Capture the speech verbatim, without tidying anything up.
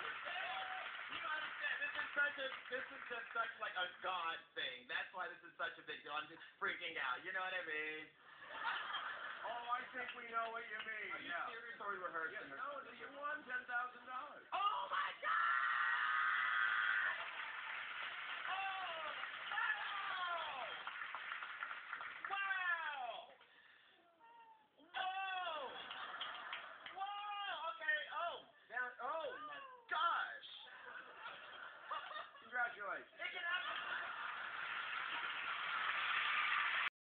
You understand? This is such a, this is just such like a God thing. That's why this is such a big deal. I'm just freaking out. You know what I mean? Oh, I think we know what you mean. Are you Yeah. serious?